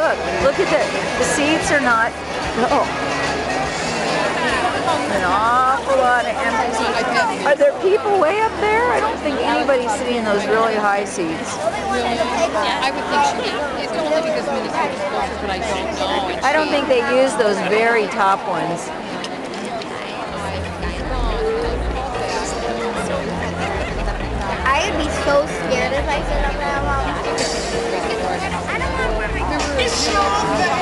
look at the seats are not, oh. An awful lot of empty seats. Are there people way up there? I don't think anybody's sitting in those really high seats. Yeah, I would think she did. It's only because Minnesota's closed, but I don't know. I don't think they use those very top ones. I would be so scared if I sit up there alone. I don't want to